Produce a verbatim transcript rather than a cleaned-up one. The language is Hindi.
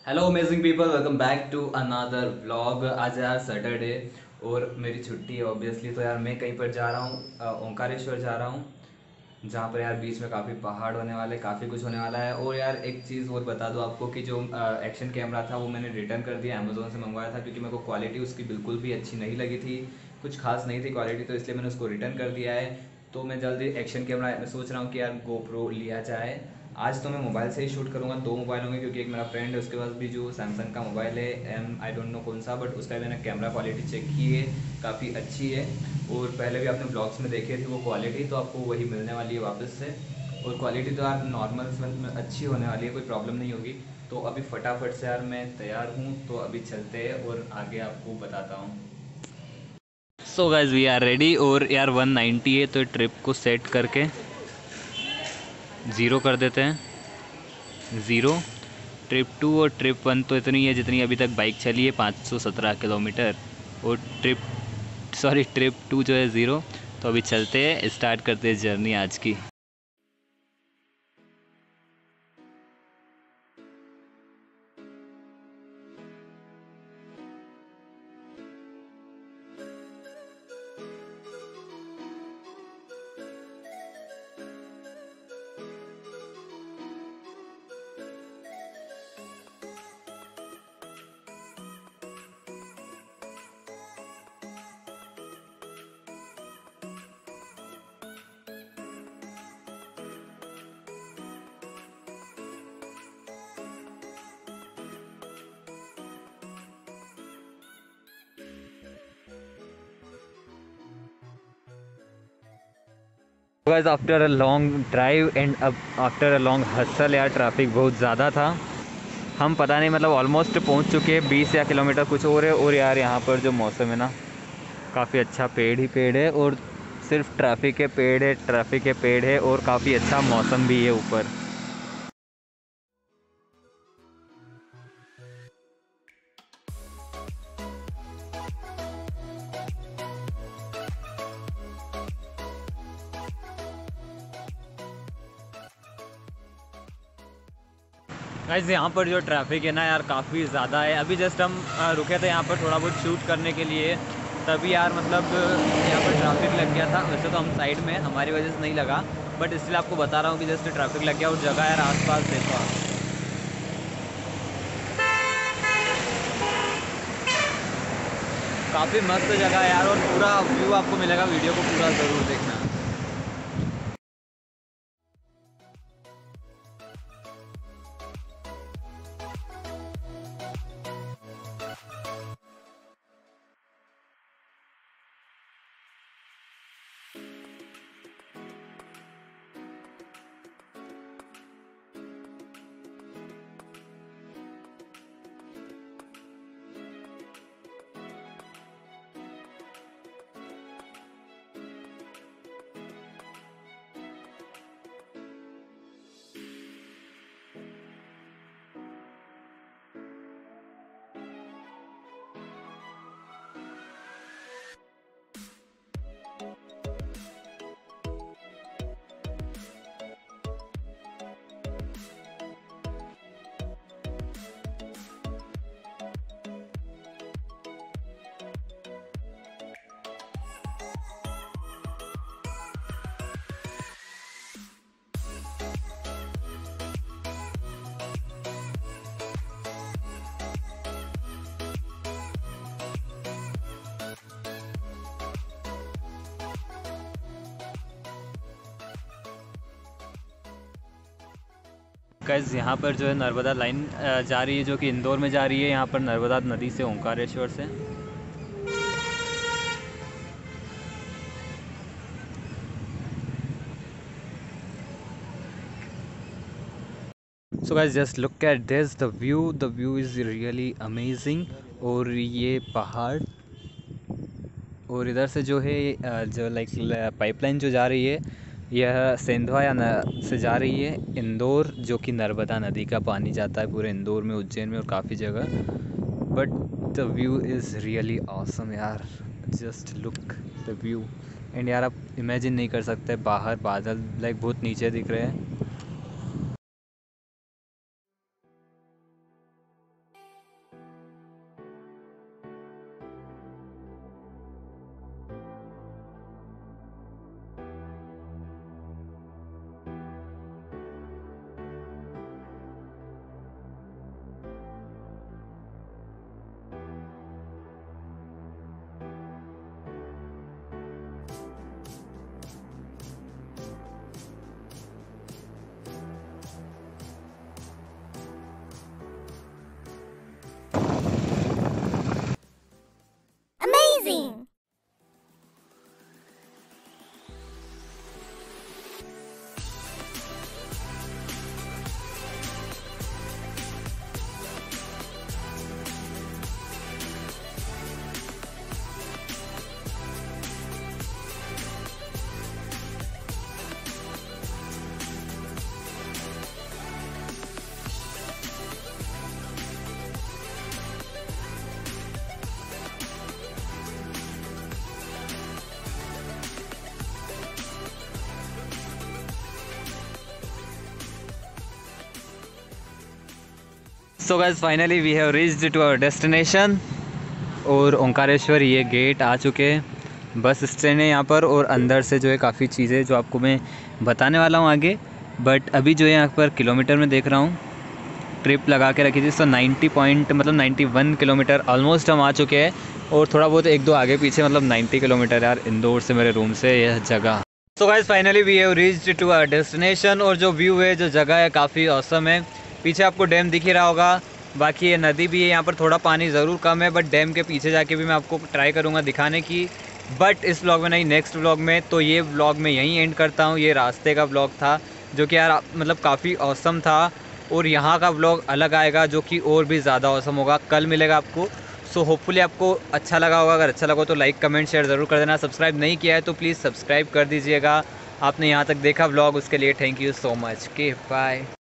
Hello amazing people, welcome back to another vlog. आज यार सैटरडे और मेरी छुट्टी है ऑब्वियसली। तो यार मैं कहीं पर जा रहा हूँ, ओंकारेश्वर जा रहा हूँ, जहाँ पर यार बीच में काफ़ी पहाड़ होने वाले, काफ़ी कुछ होने वाला है। और यार एक चीज़ और बता दूँ आपको कि जो एक्शन कैमरा था वो मैंने रिटर्न कर दिया, अमेज़ोन से मंगवाया था, क्योंकि मेरे को क्वालिटी उसकी बिल्कुल भी अच्छी नहीं लगी थी, कुछ खास नहीं थी क्वालिटी, तो इसलिए मैंने उसको रिटर्न कर दिया है। तो मैं जल्दी एक्शन कैमरा मैं सोच रहा हूँ कि यार गोप्रो लिया जाए। आज तो मैं मोबाइल से ही शूट करूँगा, दो मोबाइल होंगे, क्योंकि एक मेरा फ्रेंड है उसके पास भी जो सैमसंग का मोबाइल है, एम आई डोंट नो कौन सा, बट उसका मैंने कैमरा क्वालिटी चेक की है, काफ़ी अच्छी है। और पहले भी आपने ब्लॉग्स में देखे थे वो क्वालिटी, तो आपको वही मिलने वाली है वापस से। और क्वालिटी तो यार नॉर्मल अच्छी होने वाली है, कोई प्रॉब्लम नहीं होगी। तो अभी फटाफट से यार मैं तैयार हूँ, तो अभी चलते हैं और आगे आपको बताता हूँ। So guys we are ready. और यार वन नाइन्टी है, तो ट्रिप को सेट करके ज़ीरो कर देते हैं। ज़ीरो। ट्रिप टू और ट्रिप वन तो इतनी है जितनी अभी तक बाइक चली है, पाँच सौ सत्रह किलोमीटर। और ट्रिप सॉरी ट्रिप टू जो है ज़ीरो। तो अभी चलते हैं, स्टार्ट करते हैं जर्नी आज की। Guys after a long drive and अब आफ्टर अ लॉन्ग हसल, यार ट्रैफिक बहुत ज़्यादा था। हम पता नहीं मतलब ऑलमोस्ट पहुंच चुके हैं, बीस या किलोमीटर कुछ और है। और यार यहाँ पर जो मौसम है ना, काफ़ी अच्छा, पेड़ ही पेड़ है और सिर्फ ट्रैफिक के पेड़ है, ट्रैफिक के पेड़ है और काफ़ी अच्छा मौसम भी है ऊपर। गाइस यहाँ पर जो ट्रैफिक है ना यार, काफ़ी ज़्यादा है। अभी जस्ट हम अ, रुके थे यहाँ पर थोड़ा बहुत शूट करने के लिए, तभी यार मतलब यहाँ पर ट्रैफिक लग गया था। वैसे तो हम साइड में, हमारी वजह से नहीं लगा, बट इसलिए आपको बता रहा हूँ कि जस्ट ट्रैफिक लग गया। और जगह यार आसपास देखो आप, काफ़ी मस्त जगह है यार। और पूरा व्यू आपको मिलेगा, वीडियो को पूरा ज़रूर देखना। गाइस यहाँ पर जो है नर्मदा लाइन जा रही है, जो कि इंदौर में जा रही है, यहाँ पर नर्मदा नदी से, ओंकारेश्वर से। So guys just look at this, the view the view is really amazing. और ये पहाड़, और इधर से जो है अ, जो लाइक पाइपलाइन जो जा रही है, यह सेंधवा या न से जा रही है इंदौर, जो कि नर्मदा नदी का पानी जाता है पूरे इंदौर में, उज्जैन में और काफ़ी जगह। But the view is really awesome यार, just look the view. And यार आप इमेजिन नहीं कर सकते, बाहर बादल लाइक बहुत नीचे दिख रहे हैं। So guys finally we have reached to our destination और ओंकारेश्वर ये गेट आ चुके हैं। बस स्टैंड है यहाँ पर और अंदर से जो है काफ़ी चीज़ें जो आपको मैं बताने वाला हूँ आगे। बट अभी जो है यहाँ पर किलोमीटर में देख रहा हूँ, ट्रिप लगा के रखी थी तो नब्बे पॉइंट मतलब इक्यानवे किलोमीटर ऑलमोस्ट हम आ चुके हैं और थोड़ा बहुत एक दो आगे पीछे मतलब नब्बे किलोमीटर यार इंदौर से मेरे रूम से यह जगह। So guys finally we have reached to our destination और जो व्यू है जो जगह है काफ़ी औसम है। पीछे आपको डैम दिख ही रहा होगा, बाकी ये नदी भी है, यहाँ पर थोड़ा पानी ज़रूर कम है बट डैम के पीछे जाके भी मैं आपको ट्राई करूँगा दिखाने की, बट इस व्लॉग में नहीं नेक्स्ट व्लॉग में। तो ये व्लॉग मैं यहीं एंड करता हूँ। ये रास्ते का व्लॉग था जो कि यार मतलब काफ़ी औसम था और यहाँ का व्लॉग अलग आएगा जो कि और भी ज़्यादा औसम होगा, कल मिलेगा आपको। सो होपफुली आपको अच्छा लगा होगा, अगर अच्छा लगा तो लाइक कमेंट शेयर ज़रूर कर देना। सब्सक्राइब नहीं किया है तो प्लीज़ सब्सक्राइब कर दीजिएगा। आपने यहाँ तक देखा व्लॉग उसके लिए थैंक यू सो मच के बाय।